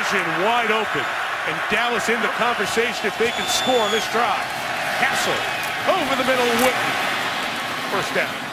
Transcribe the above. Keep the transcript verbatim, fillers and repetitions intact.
Margin wide open. And Dallas in the conversation if they can score on this drive. Castle over the middle, Wooten. First down.